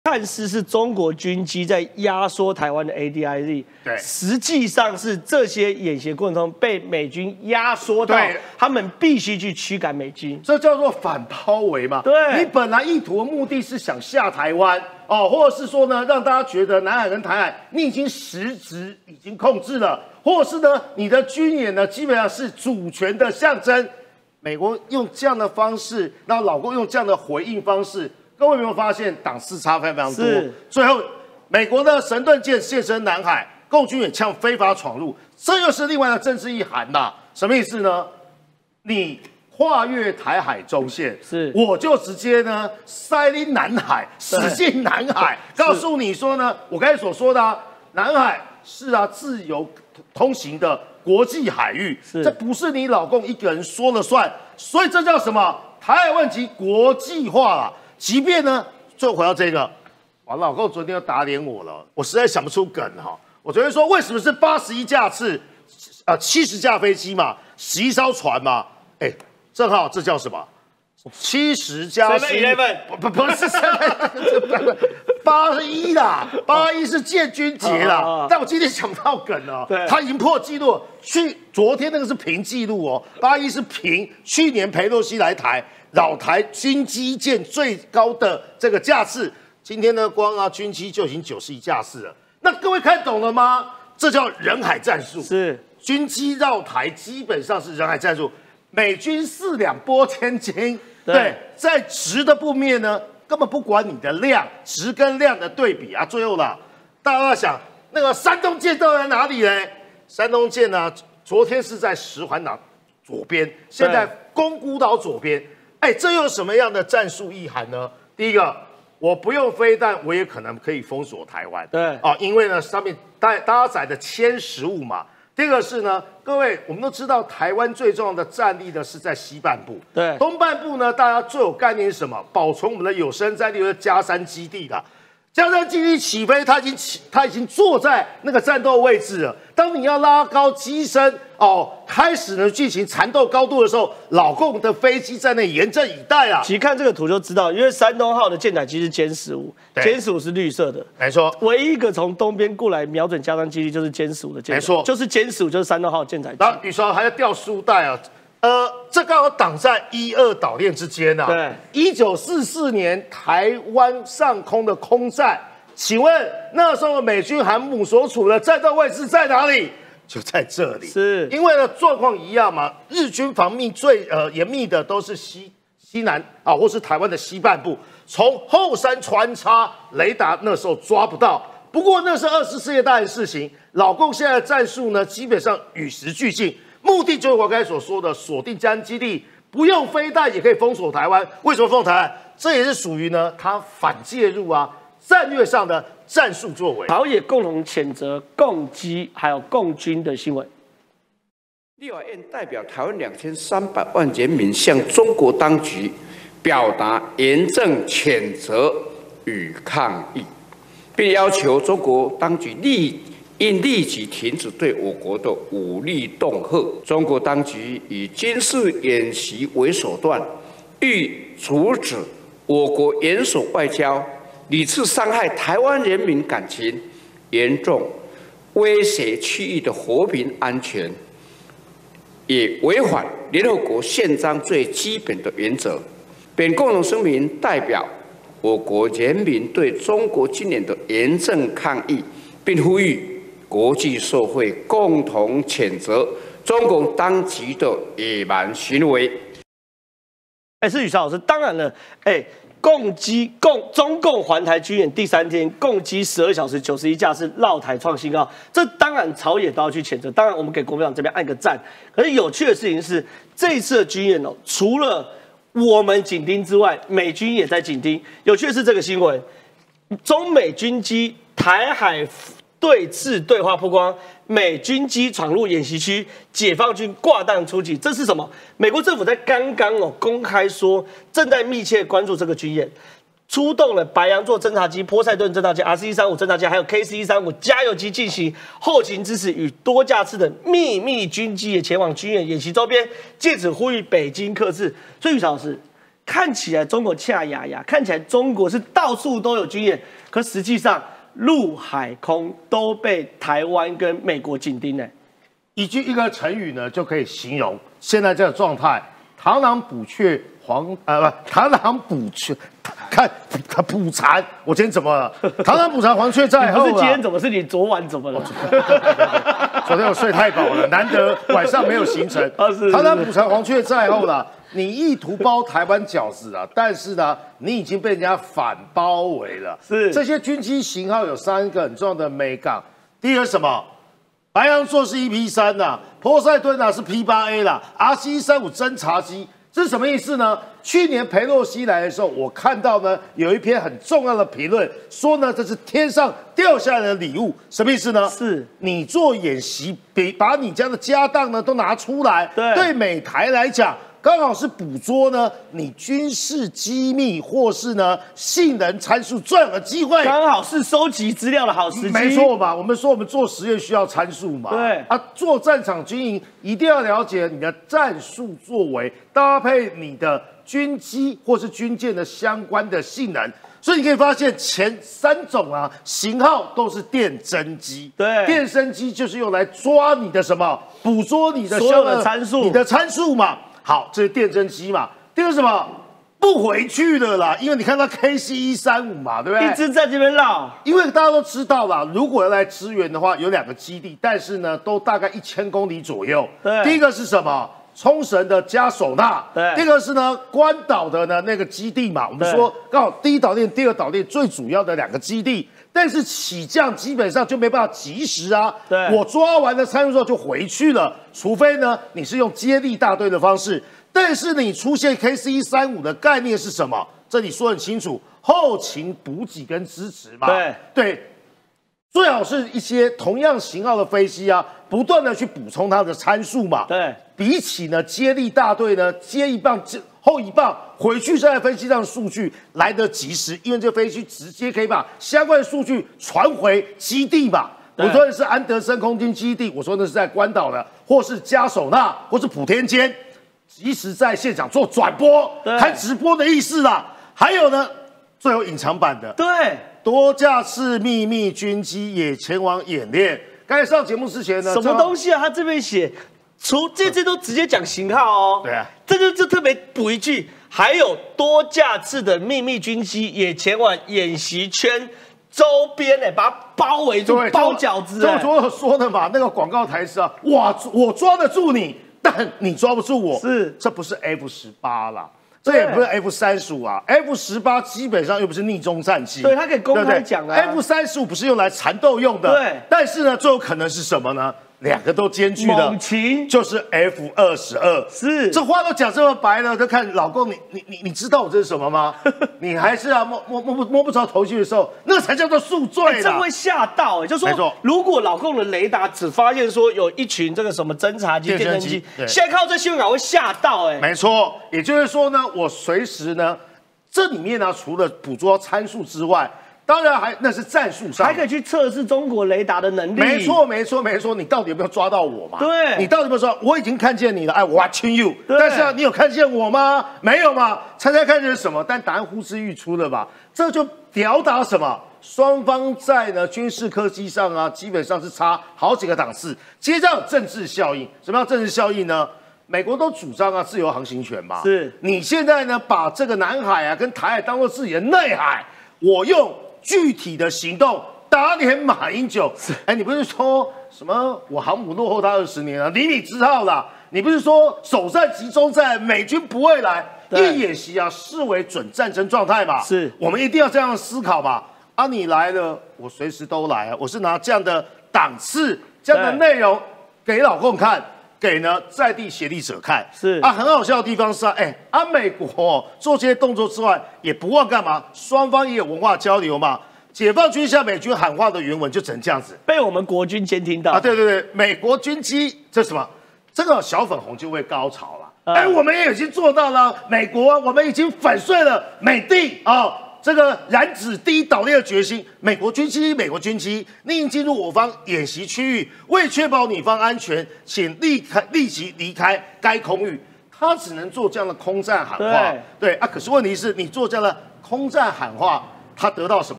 看似是中国军机在压缩台湾的 ADIZ， 对， 实际上是这些演习过程中被美军压缩到，他们必须去驱赶美军， 这叫做反包围嘛。 对， 你本来意图的目的是想下台湾哦，或者是说呢，让大家觉得南海跟台海你已经实质已经控制了，或者是呢，你的军演呢基本上是主权的象征。美国用这样的方式，然后老共用这样的回应方式。各位有没有发现档次差非常多？最后，美国的神盾舰现身南海，共军也呛非法闯入，这又是另外的政治意涵呐。什么意思呢？你跨越台海中线，我就直接呢塞进南海，驶进南海，告诉你说呢，我刚才所说的南海是自由通行的国际海域，这不是你老共一个人说了算，所以这叫什么？台海问题国际化了。即便呢，最后回到这个，我老共昨天又打脸我了，我实在想不出梗哈。我昨天说为什么是81架次，70架飞机嘛，11艘船嘛？哎，正好这叫什么？70加11，不是81啦，81是建军节啦。但我今天想不到梗哦，他已经破纪录了。昨天那个是平纪录哦，81是平，去年裴洛西来台。扰台军机舰最高的这个架次，今天呢光军机就已经91架次了。那各位看懂了吗？这叫人海战术。是军机绕台基本上是人海战术。美军4两拨千斤，对，在值的部面呢，根本不管你的量，值跟量的对比啊。最后啦，大家想那个山东舰到底在哪里呢？山东舰呢，昨天是在石环岛左边，现在宫古岛左边。哎，这有什么样的战术意涵呢？第一个，我不用飞弹，我也可能可以封锁台湾。对，因为呢上面搭载的歼食物嘛。第二个是呢，各位我们都知道，台湾最重要的战力呢是在西半部。对，东半部呢，大家最有概念是什么？保存我们的有生战力的嘉山基地的。嘉山基地起飞，他已经坐在那个战斗位置了。当你要拉高机身开始呢进行缠斗高度的时候，老共的飞机在那严阵以待啊。 其实看这个图就知道，因为山东号的舰载机是歼15，歼15是绿色的， 没错。唯一一个从东边过来瞄准嘉山基地就是歼15的舰载，没错，就是歼15就是山东号舰载机。 然后宇韶还要吊书袋啊。这刚好挡在1、2岛链之间啊。对，1944年台湾上空的空战，请问那时候美军航母所处的战斗位置在哪里？就在这里。是，因为呢状况一样嘛，日军防密最严密的都是西南或是台湾的西半部，从后山穿插，雷达那时候抓不到。不过那是20世纪大的事情，老共现在的战术呢，基本上与时俱进。目的就是我刚才所说的，锁定嘉山基地，不用飞弹也可以封锁台湾。为什么封锁台湾？这也是属于呢他反介入战略上的战术作为。 朝野共同谴责共机还有共军的新闻。 立法院代表台湾2300万人民向中国当局表达严正谴责与抗议，并要求中国当局应立即停止对我国的武力恫吓。中国当局以军事演习为手段，欲阻止我国严守外交，屡次伤害台湾人民感情，严重威胁区域的和平安全，也违反联合国宪章最基本的原则。本共同声明代表我国人民对中国今年的严正抗议，并呼吁国际社会共同谴责中共当局的野蛮行为。 是宇韶老师，当然了，中共环台军演第3天，共机12小时91架次绕台创新高，这当然朝野都要去谴责。当然，我们给国民党这边按个赞。可是有趣的事情是，这一次的军演除了我们紧盯之外，美军也在紧盯。有趣的是这个新闻，中美军机台海对峙对话曝光，美军机闯入演习区，解放军挂弹出击，这是什么？美国政府在刚刚公开说，正在密切关注这个军演，出动了白羊座侦察机、波塞顿侦察机、RC-135侦察机，还有 KC-135加油机进行后勤支持，与多架次的秘密军机也前往军演演习周边，借此呼吁北京克制。所以宇韶老师看起来中国恰牙牙，看起来中国是到处都有军演，可实际上陆海空都被台湾跟美国紧盯呢。 一个成语呢就可以形容现在这个状态：螳螂捕雀，螳螂捕雀，看捕蝉。我今天怎么了？螳螂捕蝉，黄雀在后。 不是今天怎么是你昨晚怎么了？ 昨天我睡太饱了，难得晚上没有行程。螳螂捕蝉，黄雀在后了。你意图包台湾饺子啊，但是呢，你已经被人家反包围了。 是这些军机型号有3个很重要的美港，第一个是什么？白羊座是EP3呐，波塞顿是 P8A 啦，RC-135侦察机，这是什么意思呢？去年裴洛西来的时候，我看到呢有一篇很重要的评论，说呢这是天上掉下来的礼物，什么意思呢？ 是你做演习，把你家的家当呢都拿出来，对美台来讲。刚好是捕捉呢你军事机密或是呢性能参数最好的机会， 刚好是收集资料的好时机。 没错嘛，我们说我们做实验需要参数嘛， 对啊，做战场经营一定要了解你的战术作为，搭配你的军机或是军舰的相关的性能。所以你可以发现前3种啊型号都是电侦机， 对， 电侦机就是用来抓你的什么，捕捉你的所有的参数， 你的参数嘛。好，这是电侦机嘛。第二个什么？不回去了啦，因为你看到 KC-135嘛，对不对？ 一直在这边绕。 因为大家都知道啦，如果要来支援的话，有2个基地，但是呢，都大概1000公里左右。 对， 第一个是什么？冲绳的加手纳。 对， 第二个是呢，关岛的呢那个基地嘛。我们说刚好第一岛链、第二岛链最主要的2个基地。但是起降基本上就没办法及时啊！ 对， 我抓完了参数之后就回去了，除非呢你是用接力大队的方式。但是你出现 KC-135的概念是什么？这里说很清楚，后勤补给跟支持嘛。对，最好是一些同样型号的飞机啊，不断的去补充它的参数嘛。 对， 比起呢接力大队呢接一棒后一棒回去再分析这样的数据来得及时，因为这个飞机直接可以把相关的数据传回基地嘛。我说的是安德森空军基地，我说的是在关岛的，或是加手纳，或是普天间，及时在现场做转播、开直播的意思啦。还有呢，最后隐藏版的， 对， 多架次秘密军机也前往演练。刚才上节目之前呢， 什么东西啊？他这边写。这都直接讲型号哦， 对啊， 这就特别补一句，还有多架次的秘密军机也前往演习圈周边把它包围住，包饺子。 就我说的嘛，那个广告台词啊，哇，我抓得住你，但你抓不住我，这不是 F-18啦。这也不是 F-35啊 ，F-18基本上又不是逆中战机， 对，他可以公开讲啊。 F-35不是用来缠斗用的， 对， 但是呢，最有可能是什么呢？2个都兼具的， 猛禽就是 F-22， 是这话都讲这么白了，就看老公你知道我这是什么吗？你还是啊摸不着头绪的时候，那才叫做宿醉啦。 这会吓到就说如果老公的雷达只发现说有一群这个什么侦察机、电侦机，现在看到这新闻稿会吓到没错，也就是说呢，我随时呢，这里面呢除了捕捉参数之外。当然那是战术上， 还可以去测试中国雷达的能力。 没错，你到底有没有抓到我嘛？ 对， 你到底有没有说我已经看见你了？I watching you。但是你有看见我吗？没有嘛？猜看见什么？但答案呼之欲出了吧？这就表达什么？双方在呢军事科技上啊，基本上是差好几个档次。接着政治效应，什么叫政治效应呢？美国都主张自由航行权嘛。 是你现在呢把这个南海啊跟台海当做自己的内海，我用具体的行动打脸马英九。你不是说什么我航母落后他20年了？理你知道啦。你不是说首战集中战，美军不会来，因为演习啊视为准战争状态嘛。 是我们一定要这样思考嘛。你来了，我随时都来啊。我是拿这样的档次、这样的内容给老共看。给呢在地协力者看是很好笑的地方是美国做这些动作之外，也不忘干嘛？双方也有文化交流嘛。解放军向美军喊话的原文就只能这样子， 被我们国军监听到对，美国军机这什么？这个小粉红就会高潮了。我们也已经做到了，美国我们已经粉碎了美帝这个染指第一岛链的决心，美国军机另应进入我方演习区域，为确保你方安全，请立即离开该空域。 他只能做这样的空战喊话。对啊，可是问题是你做这样的空战喊话，他得到什么？